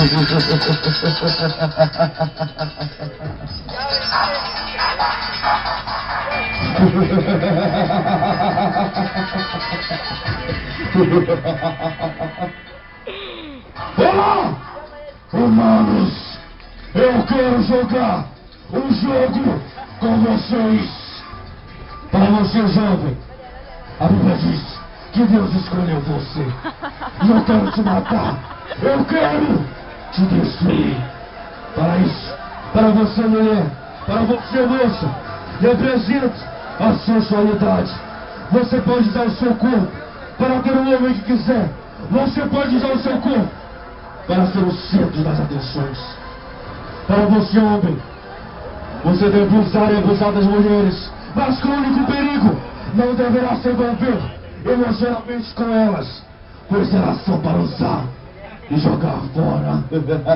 Olá, humanos! Eu quero jogar um jogo com vocês. Para você, jovem, a Bíblia diz que Deus escolheu você. E eu quero te matar. Eu quero te destruir. Para isso, para você, mulher, para você, moça, represente a sensualidade. Você pode usar o seu corpo para ter o homem que quiser. Você pode usar o seu corpo para ser o centro das atenções. Para você, homem, você deve usar e abusar das mulheres, mas com o único perigo, não deverá se envolver emocionalmente com elas, pois elas são para usar e jogar fora.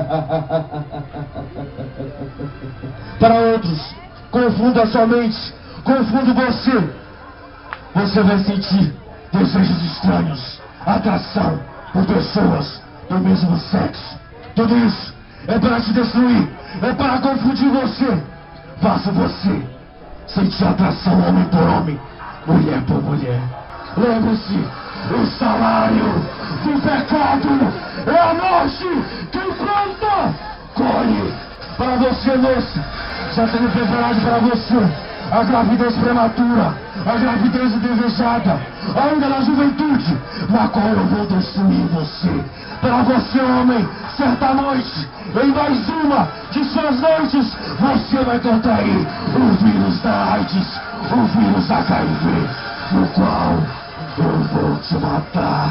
Para outros, confunda sua mente, confunde você. Você vai sentir desejos estranhos, atração por pessoas do mesmo sexo. Tudo isso é para te destruir, é para confundir você. Faça você sentir atração homem por homem, mulher por mulher. Lembre-se, o salário do pecado é a morte. Quem planta, colhe. Para você, moça, já tenho preparado para você a gravidez prematura, a gravidez indesejada, ainda na juventude, na qual eu vou destruir você. Para você, homem, certa noite, em mais uma de suas noites, você vai contrair o vírus da AIDS, o vírus HIV, no qual eu vou te matar.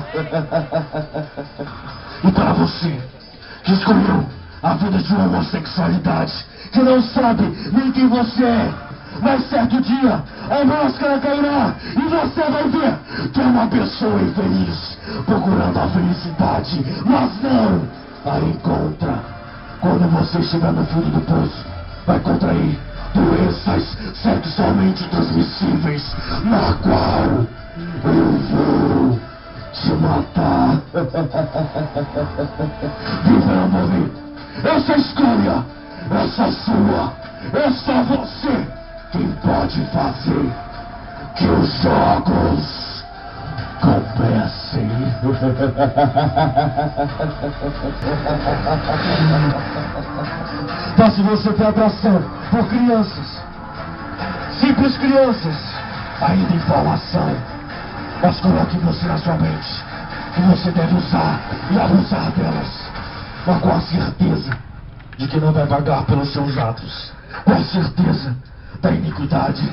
E para você, que escolheu a vida de uma homossexualidade, que não sabe nem quem você é, mas certo dia a máscara cairá e você vai ver que é uma pessoa infeliz, procurando a felicidade, mas não a encontra. Quando você chegar no fundo do poço, vai contrair doenças sexualmente transmissíveis, na qual eu vou te matar. Viva ou morrer, essa escolha, essa sua, é só você quem pode fazer que os jogos comecem. Mas se você tem atração por crianças, simples crianças, ainda em formação, mas coloque você na sua mente que você deve usar e abusar delas, mas com a certeza de que não vai pagar pelos seus atos, com a certeza da iniquidade.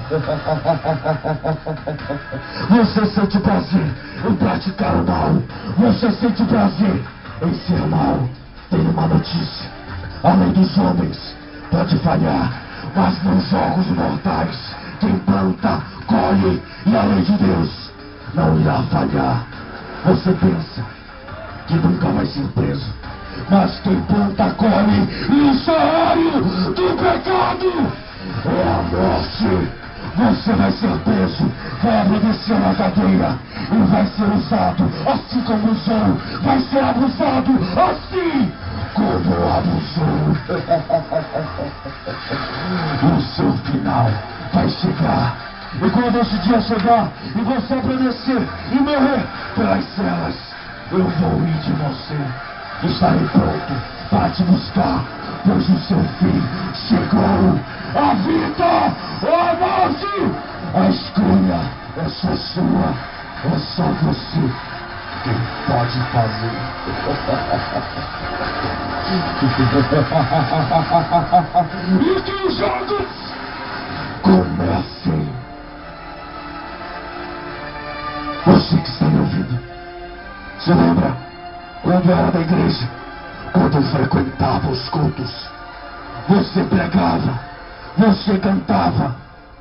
Você sente prazer em praticar o mal, você sente prazer em ser mal. Tenho uma notícia: a lei dos homens pode falhar, mas nos jogos mortais quem planta, colhe, e a lei de Deus não irá falhar. Você pensa que nunca vai ser preso, mas quem planta, colhe, e o salário do pecado é a morte. Você vai ser preso, vai obedecer na cadeia e vai ser usado assim como usou, vai ser abusado assim como abusou. O seu final vai chegar, e quando esse dia chegar e você agradecer e morrer pelas celas, eu vou ir de você. Estarei pronto para te buscar, pois o seu fim chegou. A vida ou a morte, a escolha é só sua, é só você quem pode fazer. E que os jogos comecem. Você que está me ouvindo, se lembra quando era da igreja, quando eu frequentava os cultos, você pregava, você cantava.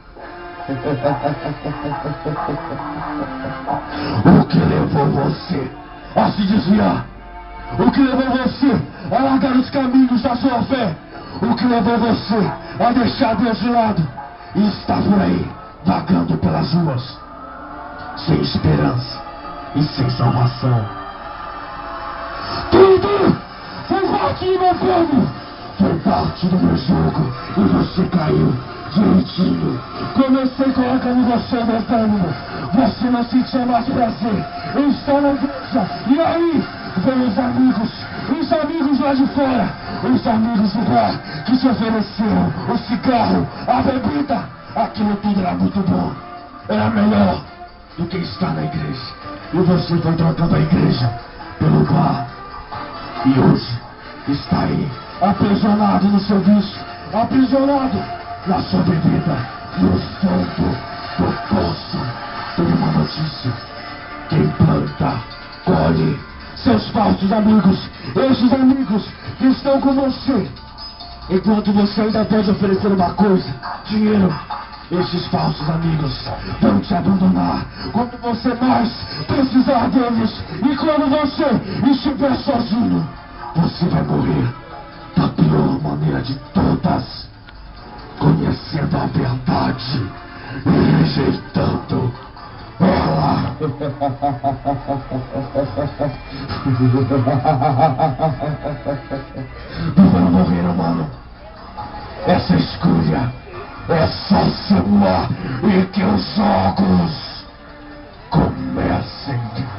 O que levou você a se desviar? O que levou você a largar os caminhos da sua fé? O que levou você a deixar Deus de lado e estar por aí, vagando pelas ruas, sem esperança e sem salvação? Tudo por parte do meu plano, foi parte do meu jogo, e você caiu direitinho. Comecei colocando você medando, você não sentia mais prazer em estar na igreja, e aí veio os amigos lá de fora, os amigos do bar que te ofereceram o cigarro, a bebida, aquilo tudo era muito bom, era melhor do que estar na igreja, e você foi trocando a igreja pelo bar, e hoje está aí, aprisionado no seu vício, aprisionado na sua bebida, e o fundo do poço. Tem uma notícia: quem planta, colhe. Seus falsos amigos, esses amigos que estão com você, enquanto você ainda pode oferecer uma coisa, dinheiro, esses falsos amigos vão te abandonar quando você mais precisar deles, e quando você estiver sozinho, você vai morrer da pior maneira de todas, conhecendo a verdade e rejeitando ela. Não vai morrer, mano. Essa escolha é só sua, e que os jogos comecem.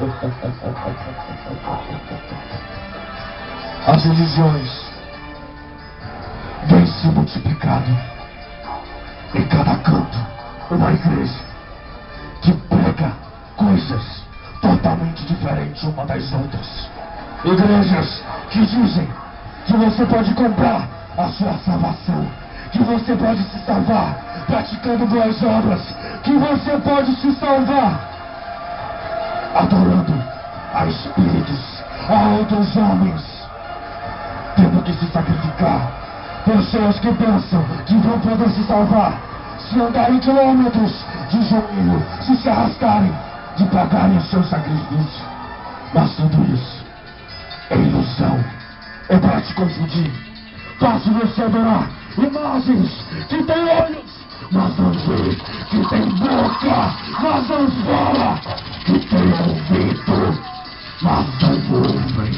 As religiões vêm se multiplicando. Em cada canto, uma igreja que prega coisas totalmente diferentes uma das outras. Igrejas que dizem que você pode comprar a sua salvação, que você pode se salvar praticando boas obras, que você pode se salvar adorando a espíritos, a outros homens, tendo que se sacrificar. Pessoas que pensam que vão poder se salvar se andarem quilômetros de joelho, se arrastarem, de pagarem o seu sacrifício. Mas tudo isso é ilusão, é para te confundir. Faço você adorar imagens que têm olhos, mas não vê, que tem boca, mas não fala, que tem ouvido, mas não ouvem.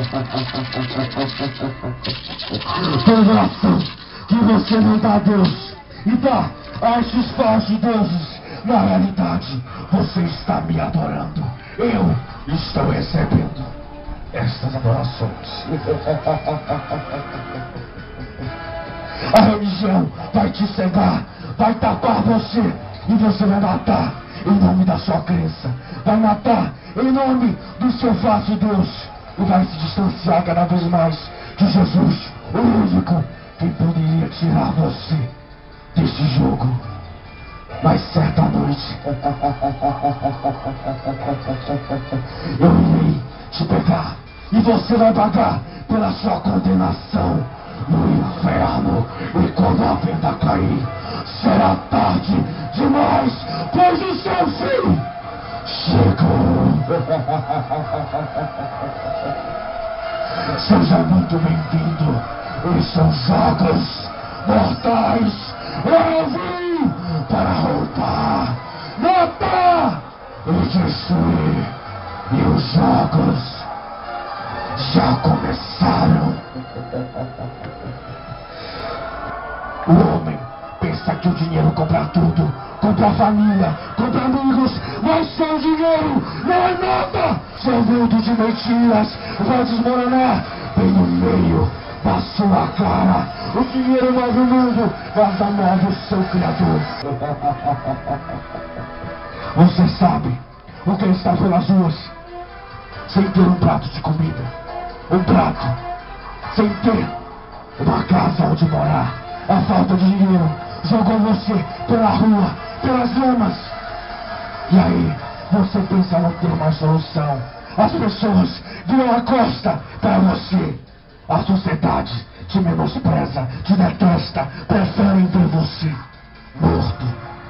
Revelação que você não dá a Deus e dá a esses falsos deuses. Na realidade, você está me adorando. Eu estou recebendo estas adorações. A religião vai te cegar, vai tapar você, e você vai matar em nome da sua crença, vai matar em nome do seu falso Deus, e vai se distanciar cada vez mais de Jesus, o único que poderia tirar você desse jogo. Mas certa noite eu irei te pegar, e você vai pagar pela sua condenação no inferno. E quando a venda cair, será tarde demais, pois o seu fim chegou. Seja muito bem-vindo. Esses são jogos mortais. Eu vim para roubar, matar e destruir. E os jogos já começaram. O homem pensa que o dinheiro compra tudo, compra família, compra amigos, mas sem dinheiro não é nada. Seu mundo de mentiras vai desmoronar bem no meio da sua cara. O dinheiro move o mundo, mas não move o seu Criador. Você sabe o que está pelas ruas sem ter um prato de comida, um prato, sem ter uma casa onde morar. A falta de dinheiro jogou você pela rua, pelas lamas. E aí você pensa não ter uma solução. As pessoas viram a costa para você. A sociedade te menospreza, te detesta, preferem ver você morto.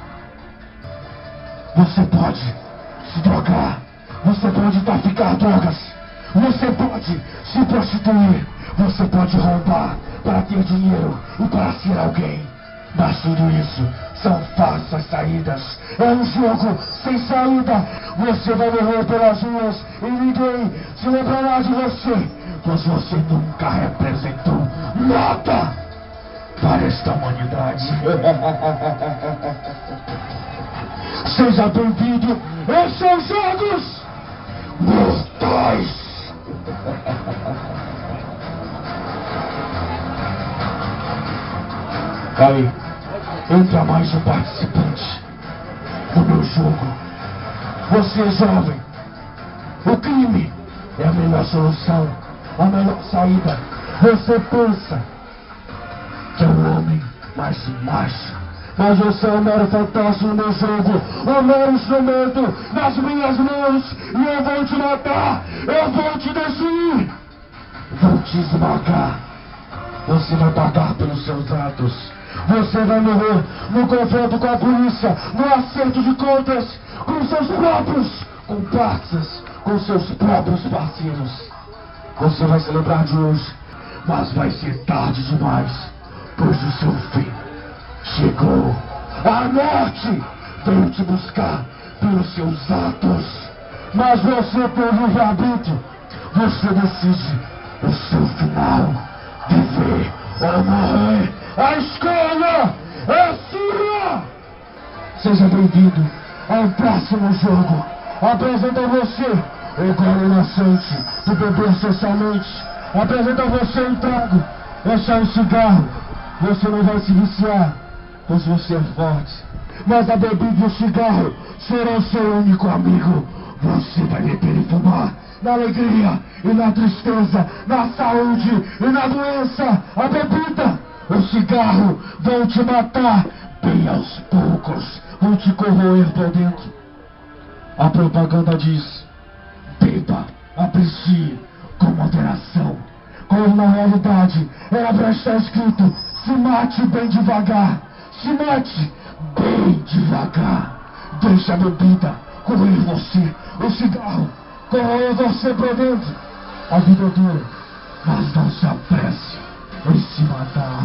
Você pode se drogar, você pode traficar drogas, você pode se prostituir, você pode roubar para ter dinheiro e para ser alguém. Mas tudo isso são falsas saídas. É um jogo sem saída. Você vai morrer pelas ruas e ninguém se lembrará de você. pois você nunca representou nada para esta humanidade. Seja bem-vindo aos seus jogos mortais. Aí, entra mais um participante no meu jogo. Você, jovem, o crime é a melhor solução, a melhor saída. Você pensa que é um homem mais macho, mas você é um mero fantasma no meu jogo, um mero instrumento nas minhas mãos, e eu vou te matar, eu vou te destruir, vou te esmagar. Você vai pagar pelos seus atos. Você vai morrer no confronto com a polícia, no acerto de contas com seus próprios comparsas, com seus próprios parceiros. Você vai se lembrar de hoje, mas vai ser tarde demais, pois o seu fim chegou. A morte veio te buscar pelos seus atos, mas você teve o arbítrio. Você decide o seu final, viver ou morrer. A escolha é sua! Seja bem-vindo ao próximo jogo. Apresento a você o gole inocente de beber socialmente. Apresento a você um trago, é um cigarro. Você não vai se viciar, pois você é forte. Mas a bebida e o cigarro serão seu único amigo. Você vai beber e fumar na alegria e na tristeza, na saúde e na doença. A bebida, o cigarro vão te matar bem aos poucos, vão te corroer por dentro. A propaganda diz: beba, aprecie com moderação. Quando na realidade era pra estar escrito: se mate bem devagar, se mate bem devagar. Deixa a bebida corroer você, o cigarro corroer você por dentro. A vida é dura, mas não se apresse em se matar.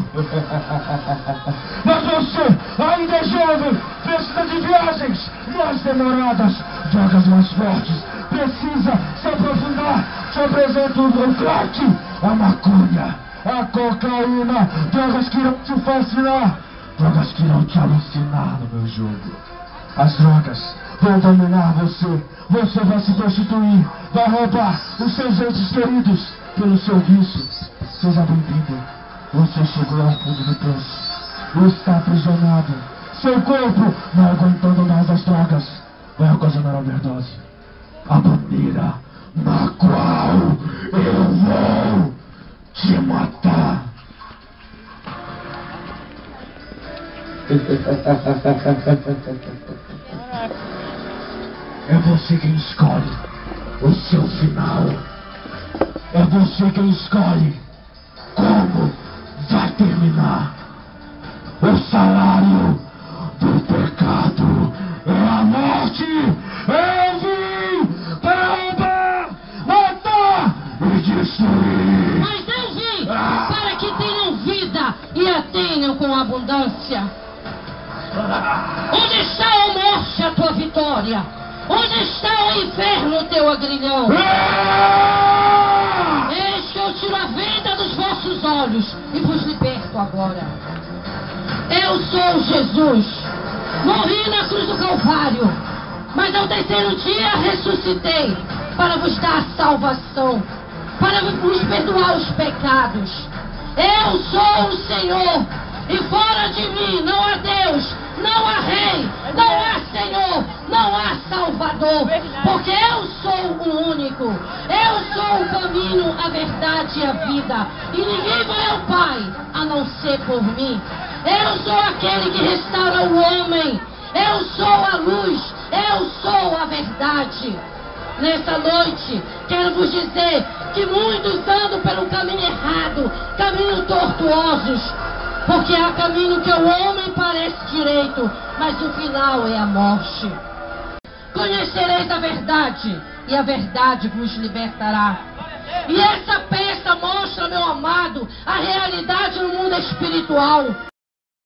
Mas você ainda é jovem, precisa de viagens mais demoradas, drogas mais fortes, precisa se aprofundar. Te apresento o crack, a maconha, a cocaína, drogas que irão te fascinar, drogas que irão te alucinar no meu jogo. As drogas vão dominar você, você vai se prostituir, vai roubar os seus entes queridos pelo seu vício. Seja bem-vindo, você chegou ao fundo do poço, está aprisionado, seu corpo não aguentando mais as drogas, vai ocasionar a overdose. A maneira na qual eu vou te matar. É você quem escolhe o seu final. É você quem escolhe como vai terminar. O salário do pecado é a morte. Eu vim para roubar, matar e destruir. Mas eu vim para que tenham vida e a tenham com abundância. Onde está a morte, a tua vitória? Onde está o inferno, teu agrilhão? Deixa eu tirar a venda dos vossos olhos e vos liberto agora. Eu sou Jesus. Morri na cruz do Calvário, mas ao terceiro dia ressuscitei para vos dar salvação, para vos perdoar os pecados. Eu sou o Senhor, e fora de mim não há Deus, não há Rei, não há Senhor, não há Salvador, porque eu sou o único. Eu sou o caminho, a verdade e a vida, e ninguém vai ao Pai a não ser por mim. Eu sou aquele que restaura o homem. Eu sou a luz. Eu sou a verdade. Nessa noite, quero vos dizer que muitos andam pelo caminho errado, caminhos tortuosos, porque há caminho que ao homem parece direito, mas o final é a morte. Conhecereis a verdade, e a verdade vos libertará. E essa peça mostra, meu amado, a realidade no mundo espiritual.